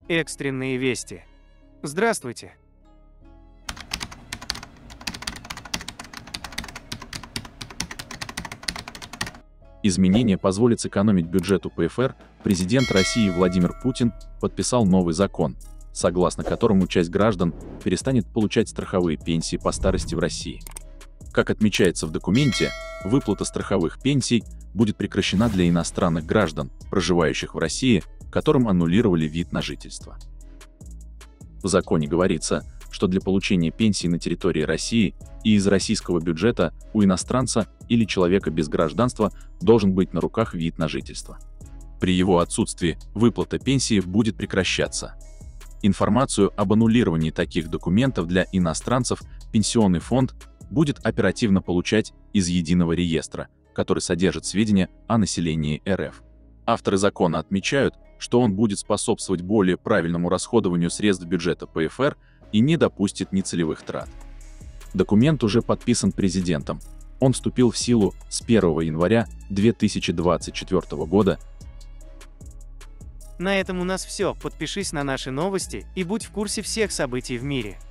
Экстренные вести. Здравствуйте. Изменения позволят сэкономить бюджету ПФР. Президент России Владимир Путин подписал новый закон, согласно которому часть граждан перестанет получать страховые пенсии по старости в России. Как отмечается в документе, выплата страховых пенсий будет прекращена для иностранных граждан, проживающих в России, которым аннулировали вид на жительство. В законе говорится, что для получения пенсии на территории России и из российского бюджета у иностранца или человека без гражданства должен быть на руках вид на жительство. При его отсутствии выплата пенсии будет прекращаться. Информацию об аннулировании таких документов для иностранцев Пенсионный фонд будет оперативно получать из единого реестра, который содержит сведения о населении РФ. Авторы закона отмечают, что он будет способствовать более правильному расходованию средств бюджета ПФР и не допустит нецелевых трат. Документ уже подписан президентом. Он вступил в силу с 1 января 2024 года. На этом у нас все. Подпишись на наши новости и будь в курсе всех событий в мире.